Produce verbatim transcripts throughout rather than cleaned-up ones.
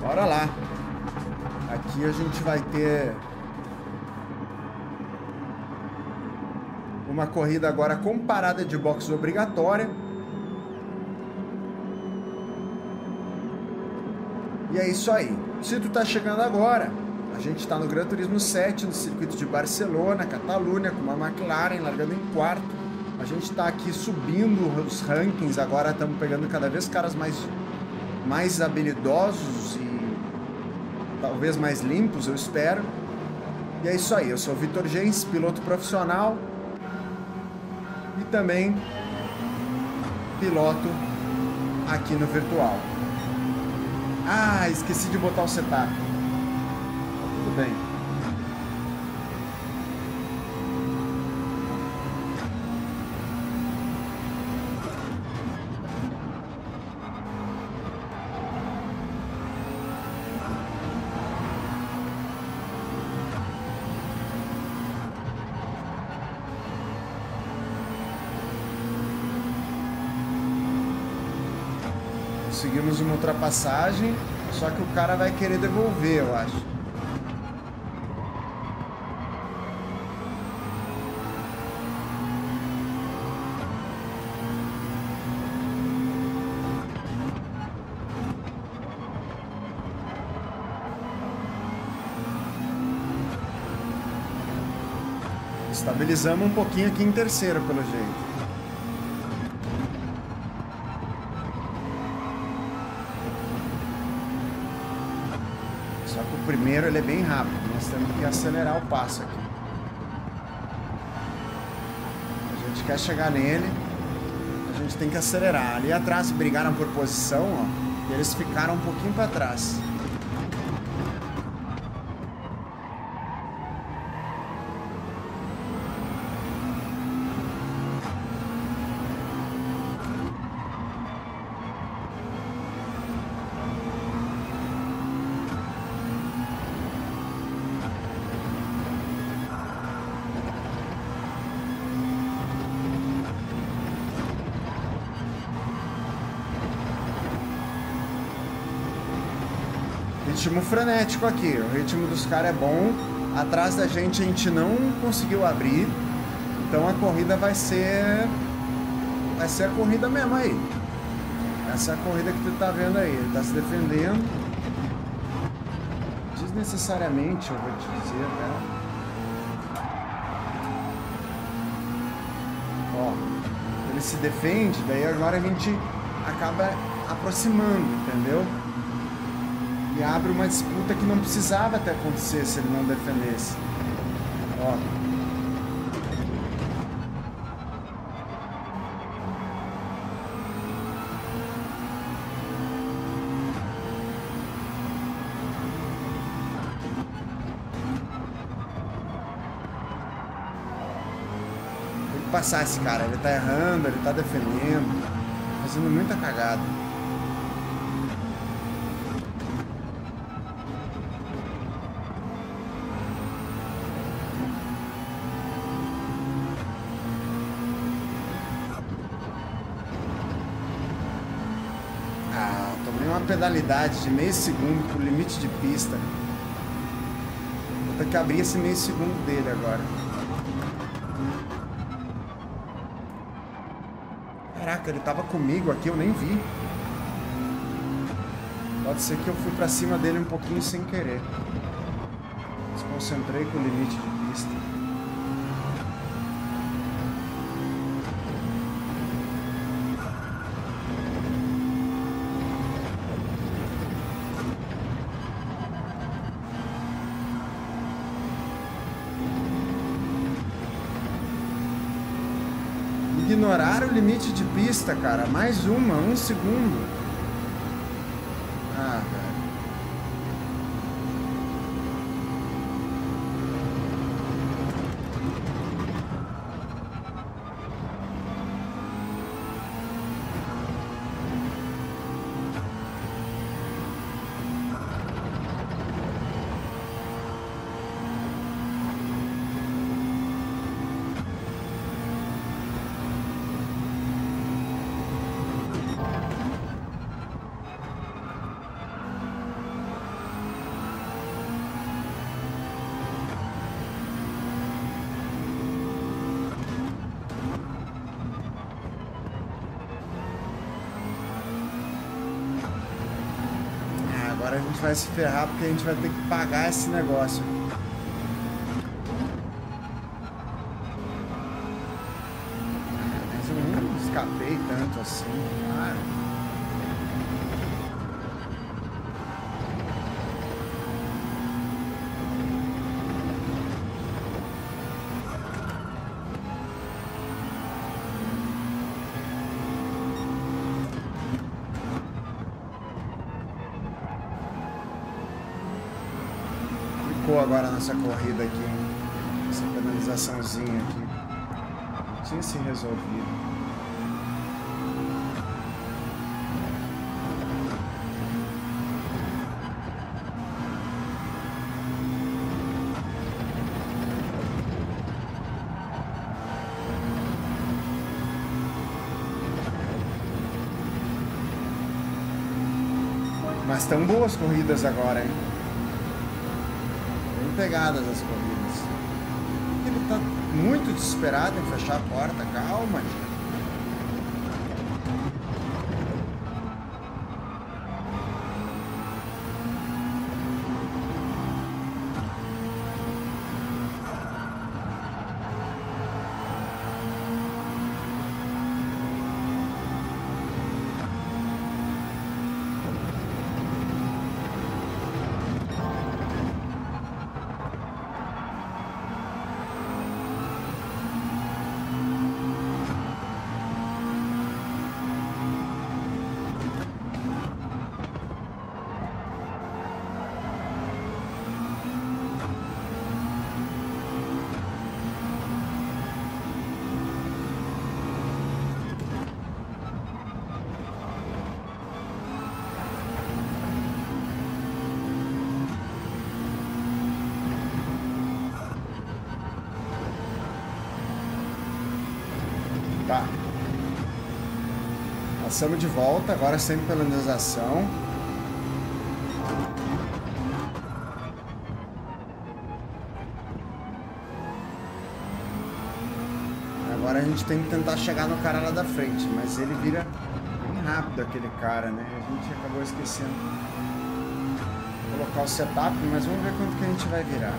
Bora lá. Aqui a gente vai ter uma corrida agora com parada de boxe obrigatória. E é isso aí. Se tu tá chegando agora, a gente tá no Gran Turismo sete, no circuito de Barcelona, Catalunha, com uma McLaren largando em quarto. A gente tá aqui subindo os rankings, agora estamos pegando cada vez caras mais, mais habilidosos e talvez mais limpos, eu espero. E é isso aí, eu sou o Vitor Gens, piloto profissional e também piloto aqui no virtual. Ah, esqueci de botar o setup. Tudo bem. Conseguimos uma ultrapassagem, só que o cara vai querer devolver, eu acho. Estabilizamos um pouquinho aqui em terceiro, pelo jeito. Só que o primeiro ele é bem rápido, nós temos que acelerar o passo aqui. A gente quer chegar nele, a gente tem que acelerar. Ali atrás brigaram por posição, ó, e eles ficaram um pouquinho para trás. Ritmo frenético aqui, o ritmo dos caras é bom. Atrás da gente a gente não conseguiu abrir, então a corrida vai ser vai ser a corrida mesmo aí. Essa é a corrida que tu tá vendo aí, ele tá se defendendo desnecessariamente, eu vou te dizer, cara. Ó, ele se defende, daí agora a gente acaba aproximando, entendeu? E abre uma disputa que não precisava até acontecer se ele não defendesse. Ó. Tem que passar esse cara, ele tá errando, ele tá defendendo, fazendo muita cagada. Pedalidade de meio segundo pro limite de pista. Vou ter que abrir esse meio segundo dele agora. Caraca, ele tava comigo aqui, eu nem vi. Pode ser que eu fui pra cima dele um pouquinho sem querer. Desconcentrei com o limite de pista. Ignorar o limite de pista, cara. Mais uma, um segundo. Ah, velho. Agora a gente vai se ferrar porque a gente vai ter que pagar esse negócio. Mas eu não escapei tanto assim, cara. Agora nessa corrida aqui, essa penalizaçãozinha aqui tinha se resolvido. Mas estão boas corridas agora, hein? Pegadas as corridas. Ele tá muito desesperado em fechar a porta. Calma, gente. Tá. Passamos de volta, agora sem penalização. Agora a gente tem que tentar chegar no cara lá da frente, mas ele vira bem rápido aquele cara, né? A gente acabou esquecendo de colocar o setup, mas vamos ver quanto que a gente vai virar.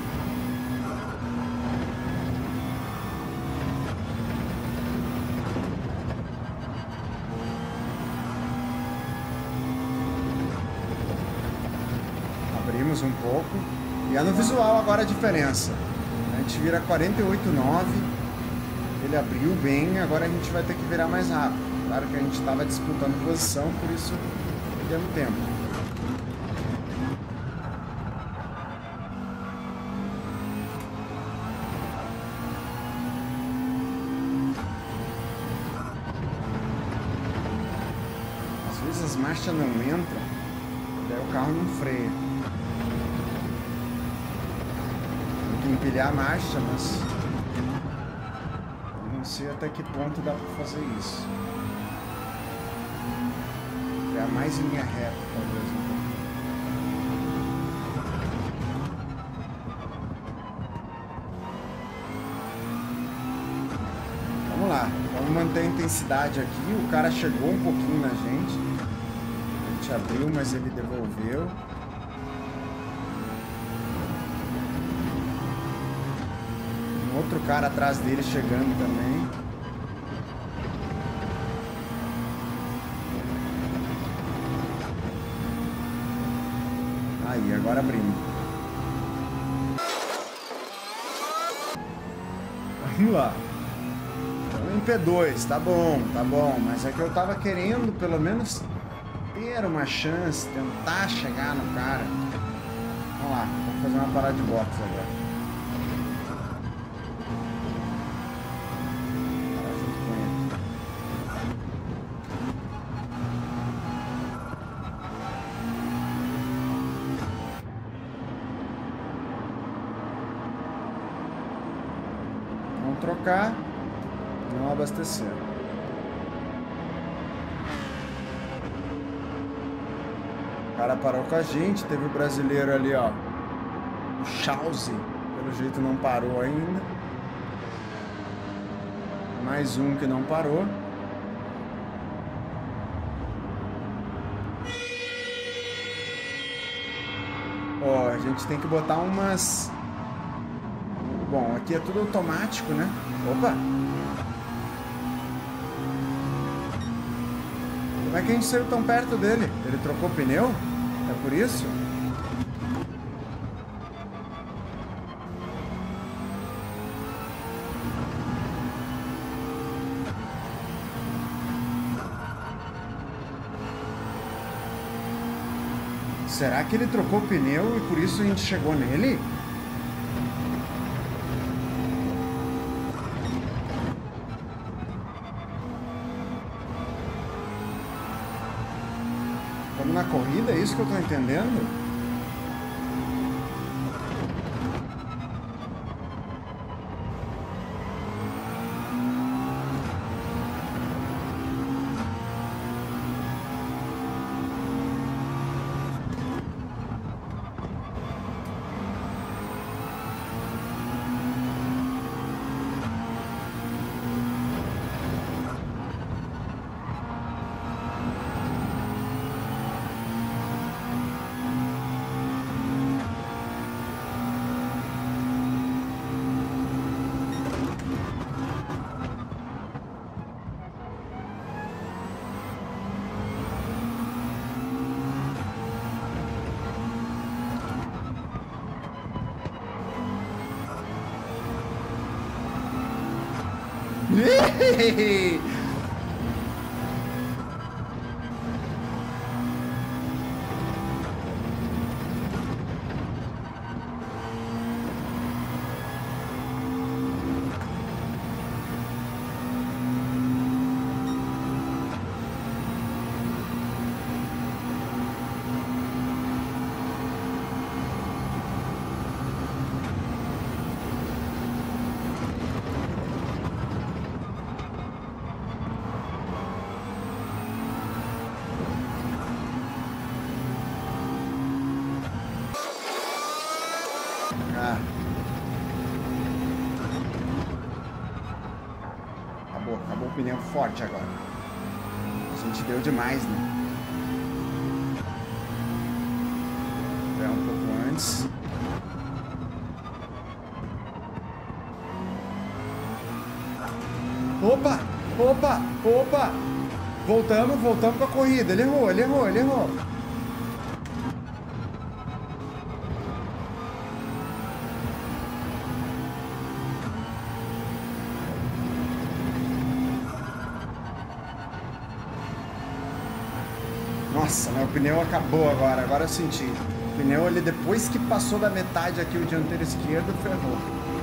Um pouco e é no visual agora a diferença. A gente vira quarenta e oito nove, ele abriu bem, agora a gente vai ter que virar mais rápido. Claro que a gente estava disputando posição, por isso perdemos tempo. Às vezes as marchas não entram, daí o carro não freia. Empilhar a marcha, mas não sei até que ponto dá para fazer isso. É mais em linha reta, talvez. Vamos lá, vamos manter a intensidade aqui. O cara chegou um pouquinho na gente. A gente abriu, mas ele devolveu. Outro cara atrás dele chegando também. Aí, agora abrimos. Vamos lá. Então, em P dois, tá bom, tá bom. Mas é que eu tava querendo, pelo menos, ter uma chance, tentar chegar no cara. Vamos lá, vamos fazer uma parada de boxe agora. Trocar, não abastecer. O cara parou com a gente, teve o brasileiro ali, ó, o Chauzi, pelo jeito não parou ainda. Mais um que não parou. a gente tem que botar umas... Bom, aqui é tudo automático, né? Opa! Como é que a gente saiu tão perto dele? Ele trocou pneu? É por isso? Será que ele trocou pneu e por isso a gente chegou nele? Estamos na corrida, é isso que eu tô entendendo? Ah. Acabou, acabou o pneu forte agora. A gente deu demais, né? Esperar um pouco antes. Opa! Opa! Opa! Voltamos, voltamos com a corrida. Ele errou, ele errou, ele errou. Nossa, meu pneu acabou agora, agora eu senti. O pneu, ele depois que passou da metade aqui, o dianteiro esquerdo, ferrou.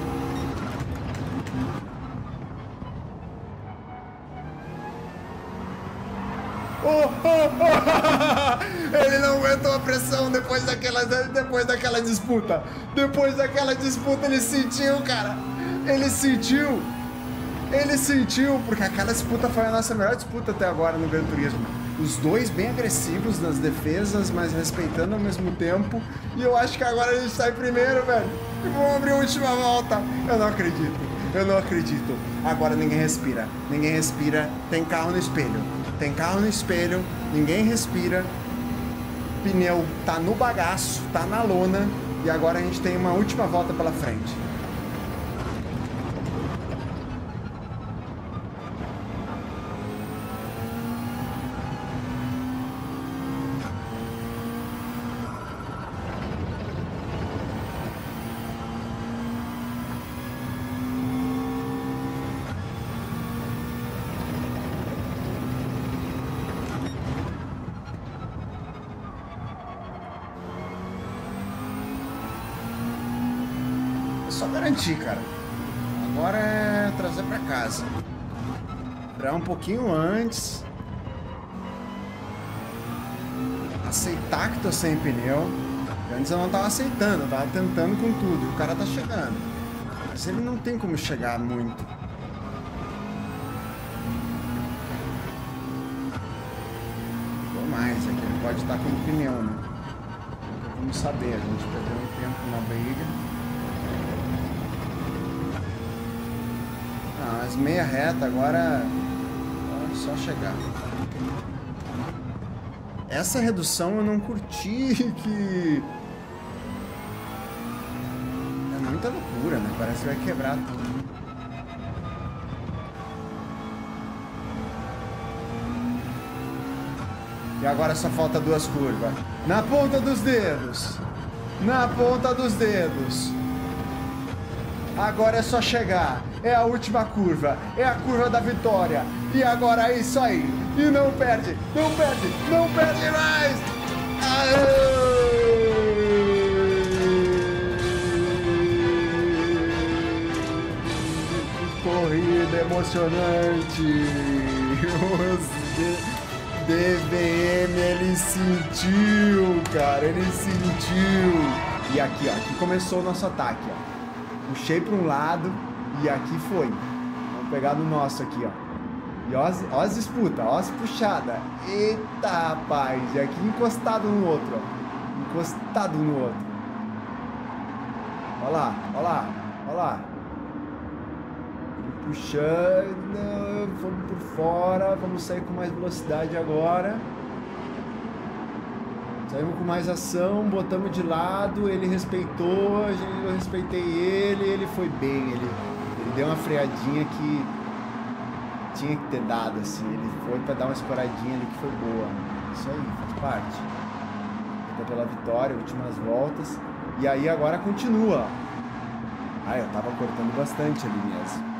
Oh, oh, oh. Ele não aguentou a pressão depois daquela, depois daquela disputa. Depois daquela disputa ele sentiu, cara. Ele sentiu. Ele sentiu, porque aquela disputa foi a nossa melhor disputa até agora no Gran Turismo. Os dois bem agressivos nas defesas, mas respeitando ao mesmo tempo. E eu acho que agora a gente sai primeiro, velho. E vamos abrir a última volta. Eu não acredito. Eu não acredito. Agora ninguém respira. Ninguém respira. Tem carro no espelho. Tem carro no espelho. Ninguém respira. Pneu tá no bagaço, tá na lona. E agora a gente tem uma última volta pela frente. Só garantir, cara. Agora é trazer pra casa. Esperar um pouquinho antes. Aceitar que tô sem pneu. Antes eu não tava aceitando, eu tava tentando com tudo. O cara tá chegando. Mas ele não tem como chegar muito. Ou mais, aqui ele pode estar com pneu, né? Vamos saber, a gente perdeu um tempo na briga. As meia reta agora é só chegar. Essa redução eu não curti que muita loucura, né? Parece que vai quebrar tudo. E agora só falta duas curvas. Na ponta dos dedos. Na ponta dos dedos. Agora é só chegar. É a última curva. É a curva da vitória. E agora é isso aí. E não perde. Não perde. Não perde mais. Aê! Corrida emocionante. D V M, ele sentiu, cara, ele sentiu. E aqui, ó, aqui começou o nosso ataque, ó. Puxei para um lado e aqui foi. Vamos pegar no nosso aqui, ó. E ó, ó as disputas, ó as puxadas. Eita, rapaz, e aqui encostado no outro, ó. Encostado no outro. Olha lá, olha lá, olha lá. Puxando, vamos por fora, vamos sair com mais velocidade agora. Saímos com mais ação, botamos de lado, ele respeitou, a gente, eu respeitei ele, ele foi bem, ele, ele deu uma freadinha que tinha que ter dado, assim, ele foi para dar uma escoradinha ali que foi boa. Isso aí, faz parte. Fica pela vitória, últimas voltas, e aí agora continua. Ah, eu tava cortando bastante ali mesmo.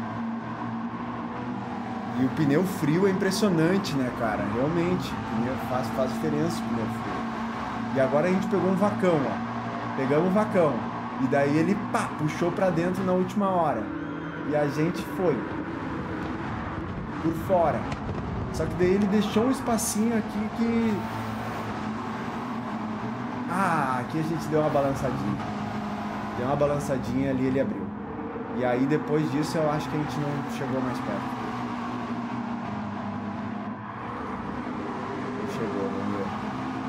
E o pneu frio é impressionante, né, cara? Realmente, o pneu faz, faz diferença o pneu frio. E agora a gente pegou um vacão, ó. Pegamos um vacão. E daí ele, pá, puxou pra dentro na última hora. E a gente foi. Por fora. Só que daí ele deixou um espacinho aqui que... Ah, aqui a gente deu uma balançadinha. Deu uma balançadinha ali, ele abriu. E aí depois disso eu acho que a gente não chegou mais perto. Chegou, vamos ver.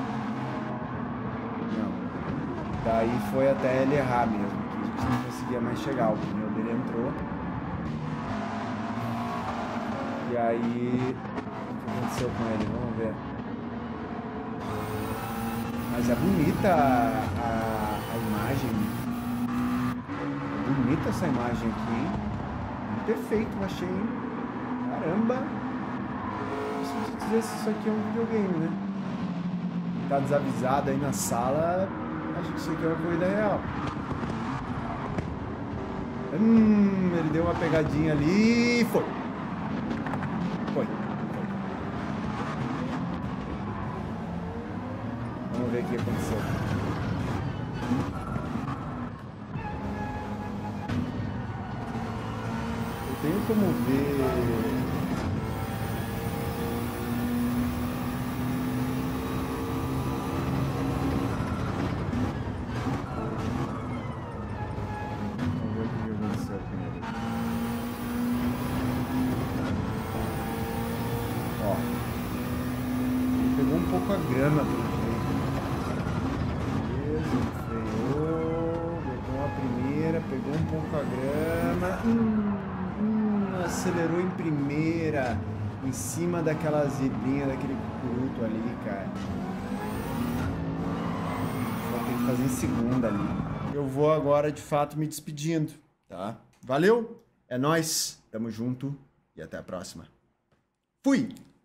Não. Daí foi até ele errar mesmo, que a gente não conseguia mais chegar. O pneu dele entrou. E aí... O que aconteceu com ele? Vamos ver. Mas é bonita a, a, a imagem. É bonita essa imagem aqui, hein? Perfeito, eu achei, hein? Caramba! Dizer se isso aqui é um videogame, né? Tá desavisado aí na sala, acho que isso aqui é uma corrida real. Hum, ele deu uma pegadinha ali e foi. Foi. Foi. Vamos ver o que aconteceu. Eu tenho como ver... A grama pelo jeito. Beleza, freou, pegou a primeira, pegou um pouco a grama, hum, hum, acelerou em primeira, em cima daquela zebrinha, daquele cucuruto ali, cara. Vou ter que fazer em segunda ali. Eu vou agora, de fato, me despedindo, tá? Valeu, é nóis, tamo junto e até a próxima. Fui!